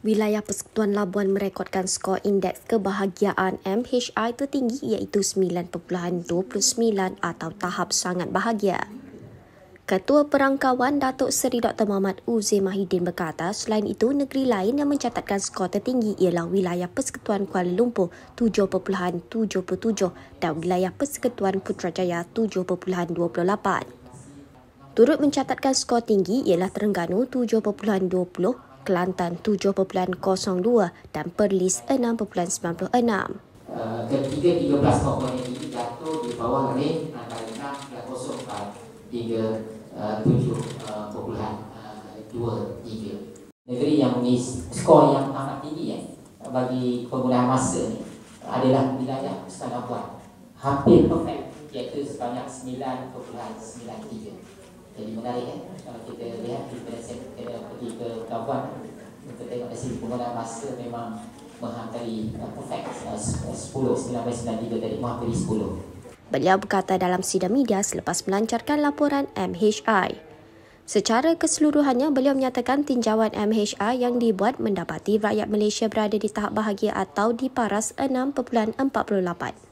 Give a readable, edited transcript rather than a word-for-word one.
Wilayah Persekutuan Labuan merekodkan skor indeks kebahagiaan MHI tertinggi iaitu 9.29 atau tahap sangat bahagia. Ketua Perangkawan Datuk Seri Dr. Muhammad Uzair Mahidin berkata selain itu negeri lain yang mencatatkan skor tertinggi ialah wilayah Persekutuan Kuala Lumpur 7.77 dan wilayah Persekutuan Putrajaya 7.28. Turut mencatatkan skor tinggi ialah Terengganu 7.20, Kelantan 7.02 dan Perlis 6.96. Ketiga 13 komponen ini jatuh di bawah range antara 6 dan 0.4 hingga 7.23. Negeri yang memiliki skor yang amat tinggi bagi penggunaan masa ni adalah wilayah Persekutuan Labuan, hampir perfect, iaitu sebanyak 9.93. Jadi menarik kalau kita lihat kita pergi ke Labuan untuk tengok dari segi penggunaan masa memang menghampiri perfect 19.93 tadi menghampiri 10. Beliau berkata dalam sidang media selepas melancarkan laporan MHI. Secara keseluruhannya, beliau menyatakan tinjauan MHI yang dibuat mendapati rakyat Malaysia berada di tahap bahagia atau di paras 6.48.